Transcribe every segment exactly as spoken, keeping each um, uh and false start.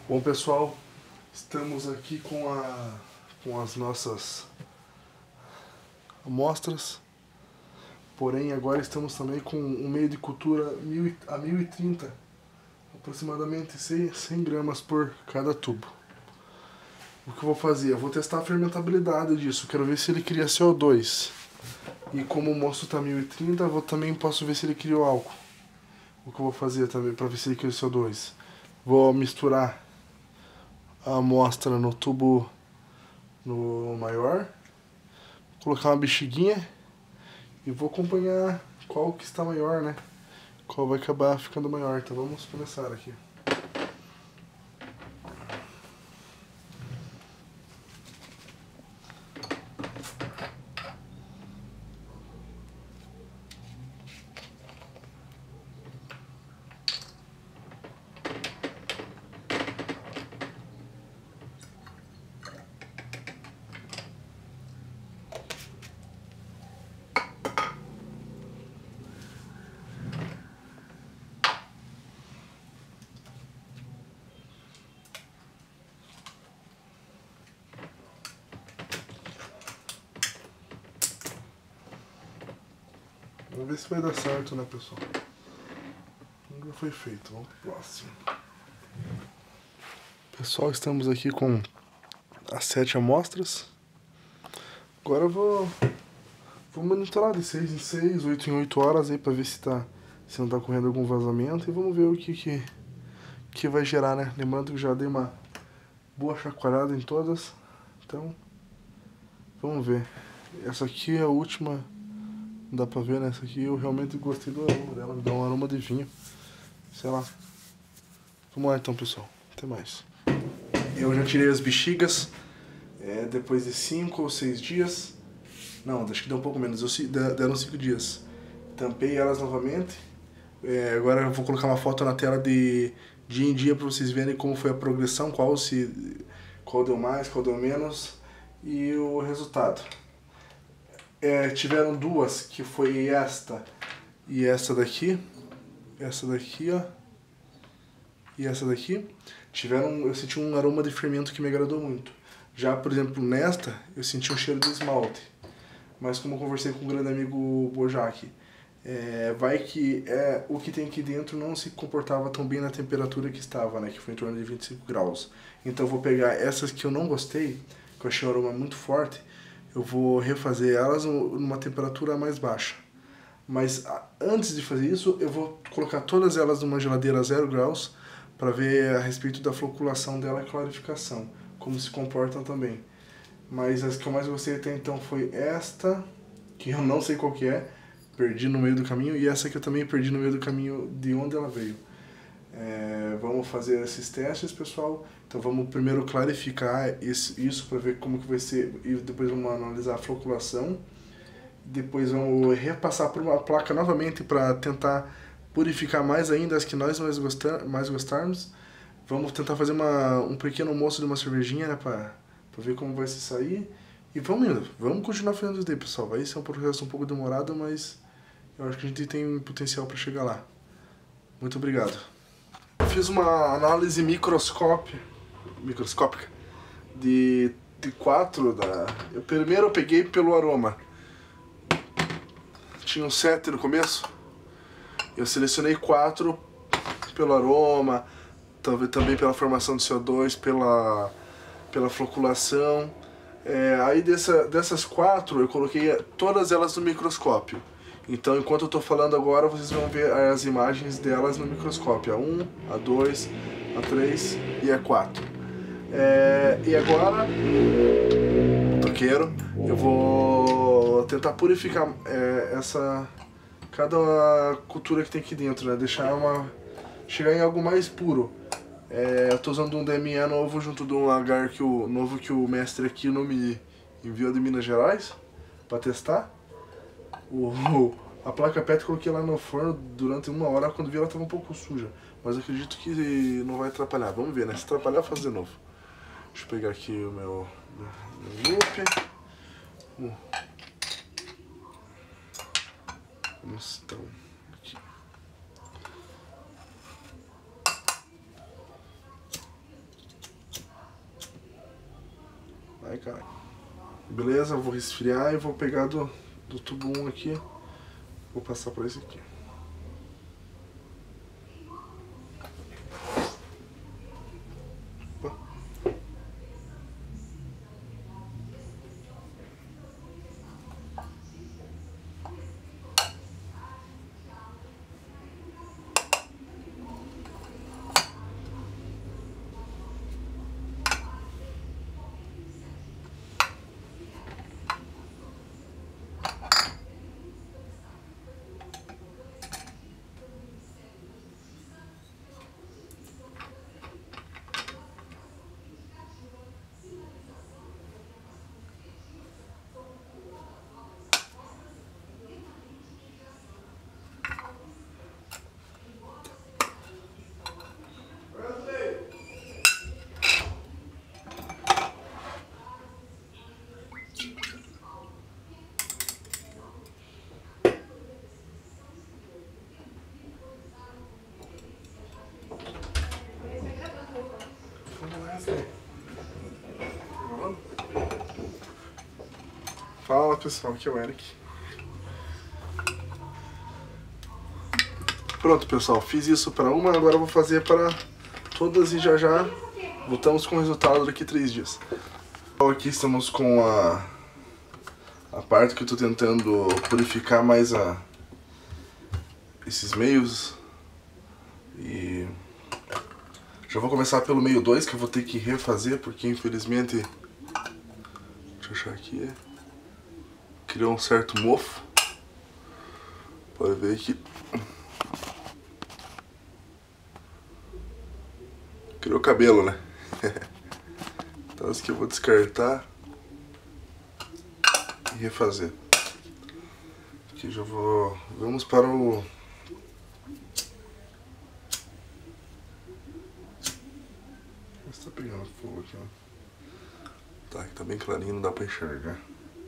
Bom, pessoal, estamos aqui com, a, com as nossas amostras, porém agora estamos também com um meio de cultura a mil e trinta, aproximadamente cem gramas por cada tubo. O que eu vou fazer? Eu vou testar a fermentabilidade disso, quero ver se ele cria C O dois. E como o mosto está a mil e trinta, eu vou, também posso ver se ele cria o álcool. O que eu vou fazer também para ver se ele cria o C O dois? Vou misturar a amostra no tubo no maior, colocar uma bexiguinha e vou acompanhar qual que está maior, né? Qual vai acabar ficando maior. Então vamos começar aqui. Vamos ver se vai dar certo, né, pessoal? Nunca foi feito. Vamos pro próximo. Pessoal, estamos aqui com as sete amostras. Agora eu vou, vou monitorar de seis em seis, oito em oito horas aí pra ver se, tá, se não tá correndo algum vazamento. E vamos ver o que, que, que vai gerar, né? Lembrando que já dei uma boa chacoalhada em todas. Então, vamos ver. Essa aqui é a última. Não dá pra ver, né? Essa aqui eu realmente gostei do aroma dela. Me dá um aroma de vinho. Sei lá. Vamos lá então, pessoal. Até mais. Eu já tirei as bexigas. É, depois de cinco ou seis dias. Não, acho que deu um pouco menos. Eu, deram cinco dias. Tampei elas novamente. É, agora eu vou colocar uma foto na tela de dia em dia pra vocês verem como foi a progressão. Qual, se, qual deu mais, qual deu menos. E o resultado. É, tiveram duas, que foi esta e essa daqui, essa daqui, ó, e essa daqui, tiveram, eu senti um aroma de fermento que me agradou muito. Já, por exemplo, nesta, eu senti um cheiro de esmalte, mas como eu conversei com o grande amigo Bojack, é, vai que é, o que tem aqui dentro não se comportava tão bem na temperatura que estava, né, que foi em torno de vinte e cinco graus. Então eu vou pegar essas que eu não gostei, que eu achei um aroma muito forte, eu vou refazer elas numa temperatura mais baixa. Mas antes de fazer isso, eu vou colocar todas elas numa geladeira a zero graus para ver a respeito da floculação dela e clarificação, como se comportam também. Mas as que eu mais gostei até então foi esta, que eu não sei qual que é, perdi no meio do caminho, e essa que eu também perdi no meio do caminho de onde ela veio. É, vamos fazer esses testes, pessoal. Então vamos primeiro clarificar esse, isso para ver como que vai ser, e depois vamos analisar a floculação. Depois vamos repassar por uma placa novamente para tentar purificar mais ainda as que nós mais, gostar, mais gostarmos. Vamos tentar fazer uma, um pequeno almoço de uma cervejinha, né, para ver como vai se sair. E vamos indo, vamos continuar fazendo isso daí, pessoal. Vai ser um processo um pouco demorado, mas eu acho que a gente tem potencial para chegar lá. Muito obrigado. Fiz uma análise microscópica, microscópica de, de quatro. Da... Eu primeiro eu peguei pelo aroma. Tinha um sete no começo. Eu selecionei quatro pelo aroma, talvez também pela formação de C O dois, pela, pela floculação. É, aí dessa, dessas quatro eu coloquei todas elas no microscópio. Então, enquanto eu estou falando agora, vocês vão ver as imagens delas no microscópio. A um, a dois, a três e a quatro. É, e agora, toqueiro, eu vou tentar purificar é, essa, cada cultura que tem aqui dentro, né? Deixar uma, chegar em algo mais puro. É, eu estou usando um D M E novo junto de um agar que o, novo que o mestre aqui não me enviou de Minas Gerais para testar. O, a placa P E T eu coloquei lá no forno durante uma hora, quando vi ela estava um pouco suja. Mas acredito que não vai atrapalhar. Vamos ver, né? Se atrapalhar, eu faço de novo. Deixa eu pegar aqui o meu, meu loop. Uh. Vamos então aqui. Ai, caralho. Beleza, eu vou resfriar e vou pegar do, do tubo um aqui. Vou passar pra esse aqui. Opa. Fala pessoal, aqui é o Eric. Pronto pessoal, fiz isso para uma, agora eu vou fazer para todas e já já voltamos com o resultado daqui a três dias. Então, aqui estamos com a, a parte que eu estou tentando purificar mais a, esses meios. E já vou começar pelo meio dois, que eu vou ter que refazer, porque infelizmente, deixa eu achar aqui, criou um certo mofo. Pode ver que criou cabelo, né? Então esse aqui eu vou descartar e refazer. Aqui já vou... Vamos para o... Está pegando fogo aqui, ó. Tá, aqui tá bem clarinho, não dá pra enxergar.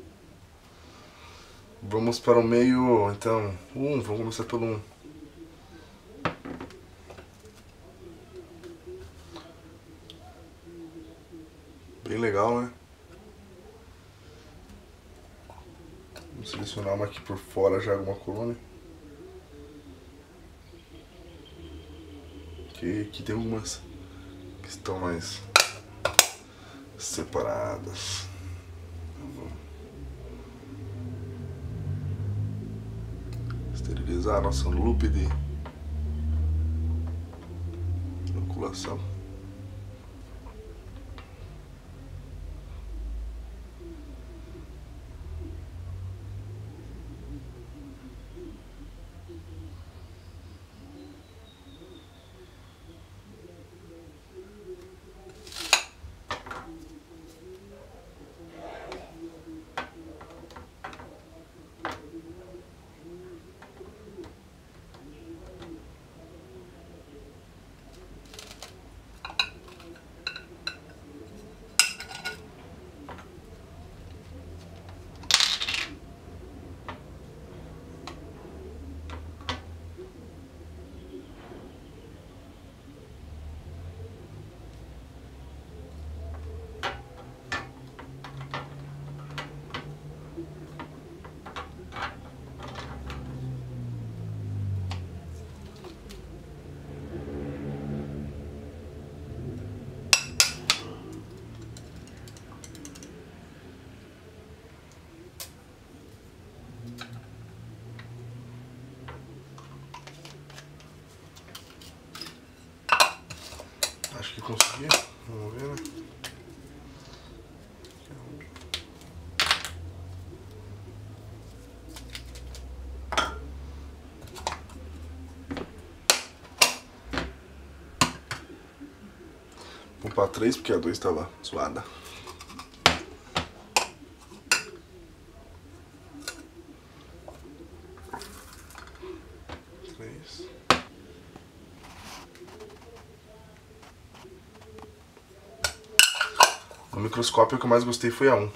Vamos para o meio, então, um, vamos começar pelo um. Bem legal, né? Vamos selecionar uma aqui por fora já, alguma colônia. Ok, aqui tem algumas que estão mais separadas. Esterilizar a nossa loop de inoculação. Acho que consegui, vamos ver, né? Vamos para três, porque a dois estava zoada. três. No microscópio o que eu mais gostei foi a um.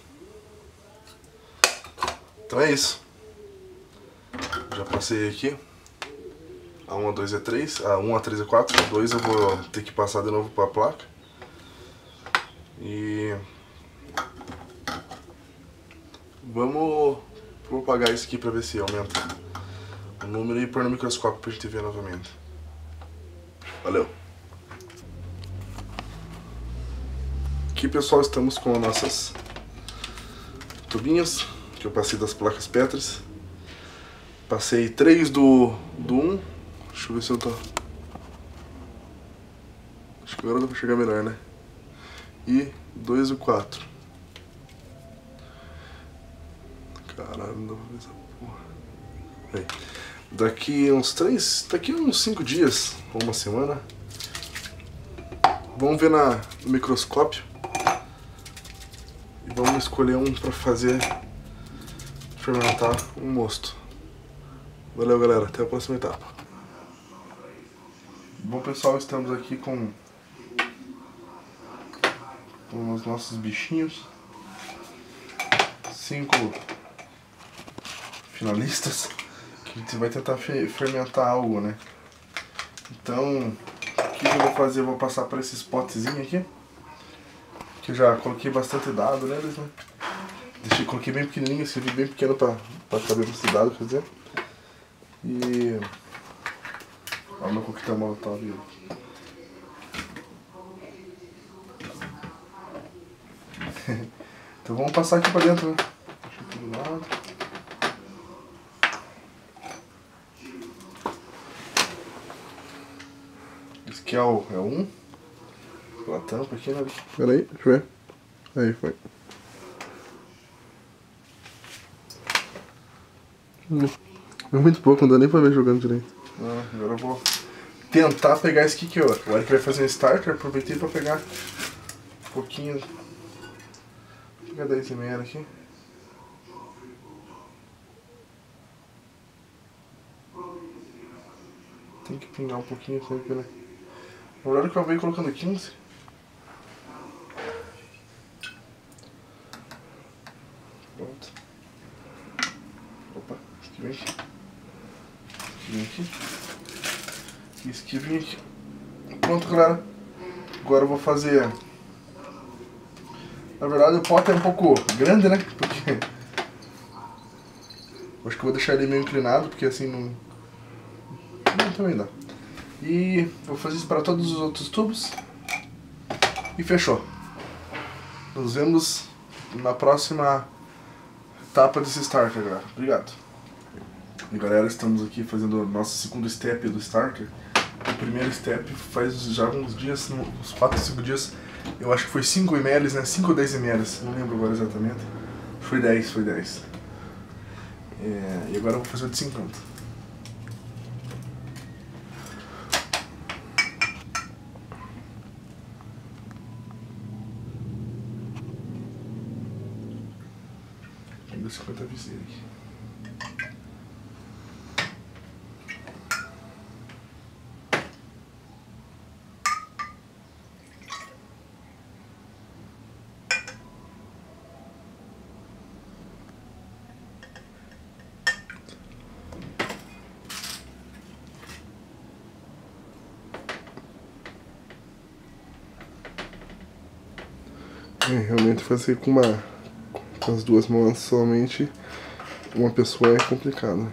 Então é isso. Já passei aqui. A um, a dois, a três. A um, a três, a quatro. A dois eu vou ter que passar de novo para a placa. E Vamos propagar isso aqui pra ver se aumenta o número e pôr no microscópio pra gente ver novamente. Valeu! Aqui, pessoal, estamos com as nossas tubinhos que eu passei das placas Petri. Passei três do, do um. Deixa eu ver se eu tô... Acho que agora dá pra chegar melhor, né? E dois do quatro. Caralho, não dá pra ver essa porra. Aí. Daqui uns três... Daqui uns cinco dias, ou uma semana, vamos ver na, no microscópio. E vamos escolher um pra fazer fermentar um mosto. Valeu, galera, até a próxima etapa. Bom, pessoal, estamos aqui com, com os nossos bichinhos. Cinco finalistas que a gente vai tentar fe fermentar algo, né? Então, o que eu vou fazer? Eu vou passar para esses potezinhos aqui, que eu já coloquei bastante dado neles, né? Deixei, coloquei bem pequenininho, escrevi bem pequeno para caber bastante dado, quer dizer. E... olha o meu coquetel molotov ali. Então vamos passar aqui pra dentro, né? Deixa aqui do lado. Esse aqui é o, é o um. Pela tampa aqui, né? Pera aí, deixa eu ver. Aí, foi. É muito pouco, não dá nem pra ver jogando direito. Ah, agora eu vou tentar pegar esse aqui que eu... O Eric vai fazer um starter, aproveitei pra pegar um pouquinho. Vou pegar dez mililitros aqui. Tem que pingar um pouquinho sempre, né? Na verdade que eu venho colocando quinze. Pronto. Opa, esse aqui vem aqui. Esse aqui vem aqui. E esse aqui vem aqui. Pronto, galera. Agora eu vou fazer... Na verdade o pote é um pouco grande, né? Porque... acho que eu vou deixar ele meio inclinado, porque assim não... Não, também dá. E vou fazer isso para todos os outros tubos. E fechou. Nos vemos na próxima etapa desse starter, galera. Obrigado. E galera, estamos aqui fazendo o nosso segundo step do starter. O primeiro step faz já uns dias, uns quatro, cinco dias. Eu acho que foi cinco mililitros, né? cinco ou dez mililitros, não lembro agora exatamente. Foi dez, foi dez. É, e agora eu vou fazer o de cinquenta. Ainda cinquenta viseiras aqui. É, realmente fazer com uma com as duas mãos somente uma pessoa é complicado.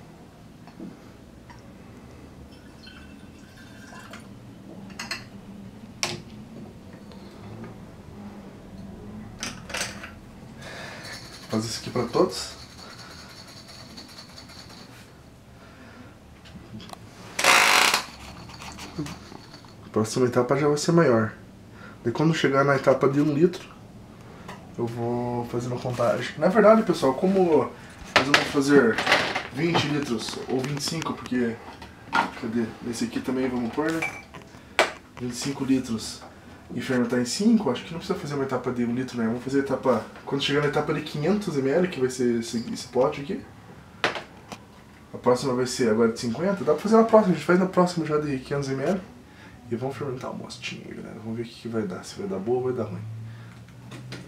Fazer isso aqui para todos. A próxima etapa já vai ser maior. E quando chegar na etapa de um litro, eu vou fazer uma contagem. Na verdade, pessoal, como nós vamos fazer vinte litros ou vinte e cinco, porque... cadê? Nesse aqui também vamos pôr, né? vinte e cinco litros e fermentar em cinco, acho que não precisa fazer uma etapa de um litro, né? Vamos fazer a etapa... quando chegar na etapa de quinhentos mililitros, que vai ser esse, esse pote aqui. A próxima vai ser agora de cinquenta. Dá pra fazer na próxima, a gente faz na próxima já de quinhentos mililitros. E vamos fermentar o mostinho aí, galera. Vamos ver o que, que vai dar. Se vai dar boa ou vai dar ruim.